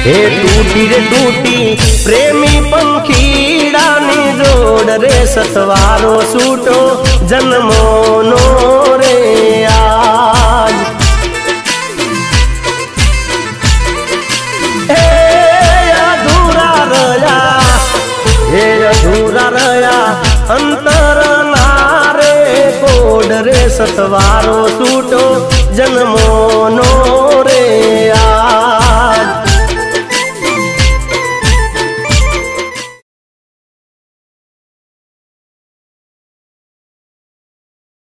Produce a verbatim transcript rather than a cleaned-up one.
हे टूटी रे टूटी प्रेमी पंखीड़ा नी जोड़ रे सतवारो सूटो जन्मो नो रे आज। हे अधूरा रया हे अधूरा रया अंतर नारे कोड रे सतवारो सूटो जन्मो नो रे